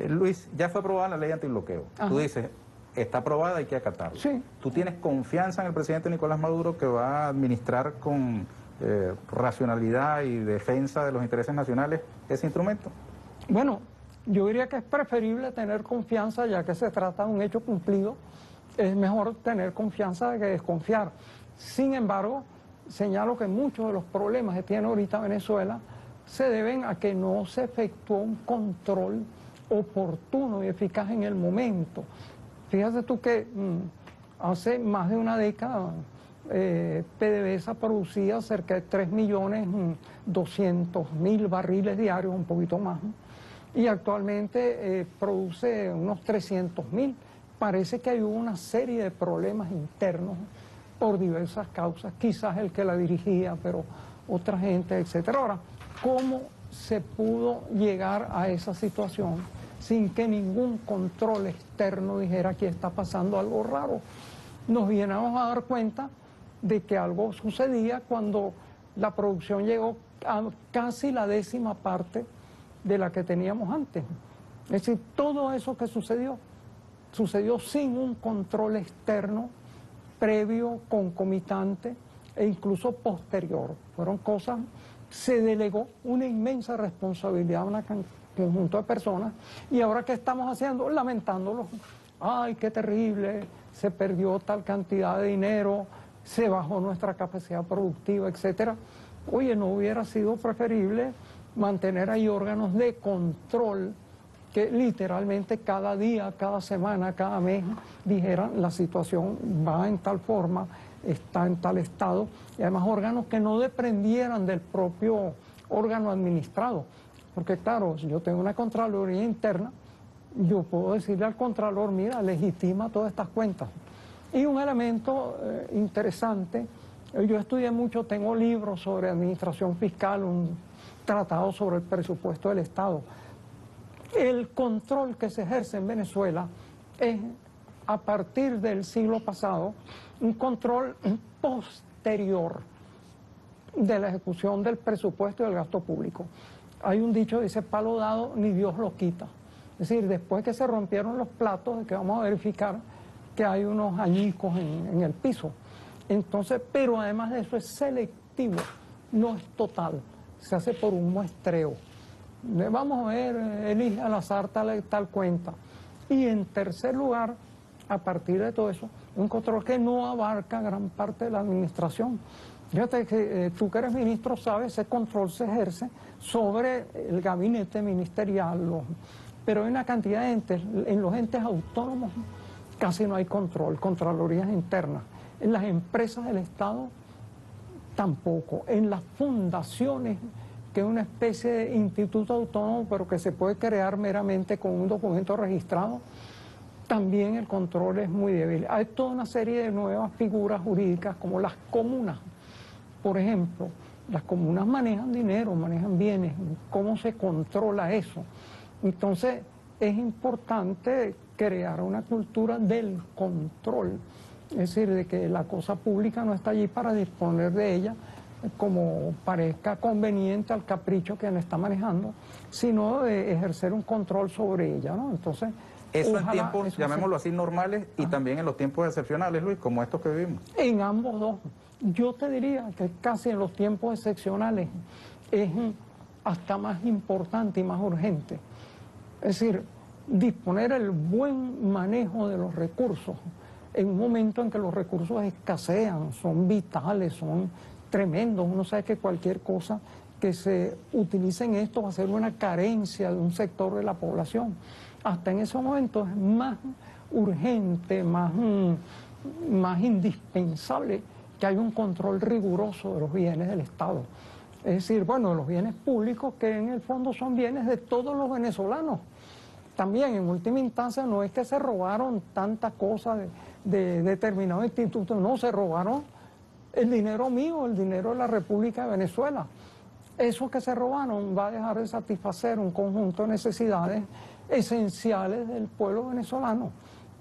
Luis, ya fue aprobada la ley antibloqueo. Ajá. Tú dices, está aprobada, hay que acatarla. Sí. ¿Tú tienes confianza en el presidente Nicolás Maduro que va a administrar con racionalidad y defensa de los intereses nacionales ese instrumento? Bueno, yo diría que es preferible tener confianza, ya que se trata de un hecho cumplido. Es mejor tener confianza que desconfiar. Sin embargo, señalo que muchos de los problemas que tiene ahorita Venezuela se deben a que no se efectuó un control oportuno y eficaz en el momento. Fíjate tú que hace más de una década PDVSA producía cerca de 3.200.000 barriles diarios, un poquito más, y actualmente produce unos 300.000. Parece que hay una serie de problemas internos por diversas causas, quizás el que la dirigía, pero otra gente, etcétera. Ahora, ¿cómo se pudo llegar a esa situación sin que ningún control externo dijera que está pasando algo raro? Nos vienamos a dar cuenta de que algo sucedía cuando la producción llegó a casi la 10ª parte de la que teníamos antes. Es decir, todo eso que sucedió sin un control externo previo, concomitante e incluso posterior. Fueron cosas, se delegó una inmensa responsabilidad a un conjunto de personas, y ahora ¿qué estamos haciendo? Lamentándolo. Ay, qué terrible, se perdió tal cantidad de dinero, se bajó nuestra capacidad productiva, etcétera. Oye, ¿no hubiera sido preferible mantener ahí órganos de control que literalmente cada día, cada semana, cada mes dijeran la situación va en tal forma, está en tal estado, y además órganos que no dependieran del propio órgano administrado? Porque claro, si yo tengo una Contraloría interna, yo puedo decirle al Contralor, mira, legitima todas estas cuentas. Y un elemento interesante, yo estudié mucho, tengo libros sobre administración fiscal, un tratado sobre el presupuesto del Estado. El control que se ejerce en Venezuela es, a partir del siglo pasado, un control posterior de la ejecución del presupuesto y del gasto público. Hay un dicho que dice, palo dado, ni Dios lo quita. Es decir, después que se rompieron los platos, de que vamos a verificar que hay unos añicos en el piso. Entonces, pero además de eso es selectivo, no es total, se hace por un muestreo. Vamos a ver, elige al azar tal cuenta. Y en tercer lugar, a partir de todo eso, un control que no abarca gran parte de la administración. Fíjate que tú que eres ministro sabes, ese control se ejerce sobre el gabinete ministerial, pero hay una cantidad de entes, en los entes autónomos casi no hay control, contralorías internas. En las empresas del Estado tampoco, en las fundaciones, que es una especie de instituto autónomo, pero que se puede crear meramente con un documento registrado, también el control es muy débil. Hay toda una serie de nuevas figuras jurídicas, como las comunas. Por ejemplo, las comunas manejan dinero, manejan bienes. ¿Cómo se controla eso? Entonces, es importante crear una cultura del control. Es decir, de que la cosa pública no está allí para disponer de ella como parezca conveniente al capricho que la está manejando, sino de ejercer un control sobre ella, ¿no? Entonces, eso en tiempos, llamémoslo así, normales, y también en los tiempos excepcionales, Luis, como estos que vivimos. En ambos dos. Yo te diría que casi en los tiempos excepcionales es hasta más importante y más urgente. Es decir, disponer el buen manejo de los recursos en un momento en que los recursos escasean, son vitales, son tremendos. Uno sabe que cualquier cosa que se utilice en esto va a ser una carencia de un sector de la población. Hasta en ese momento es más urgente, más indispensable que haya un control riguroso de los bienes del Estado. Es decir, bueno, de los bienes públicos, que en el fondo son bienes de todos los venezolanos. También, en última instancia, no es que se robaron tantas cosas de determinados institutos, no, se robaron el dinero mío, el dinero de la República de Venezuela. Eso que se robaron va a dejar de satisfacer un conjunto de necesidades esenciales del pueblo venezolano.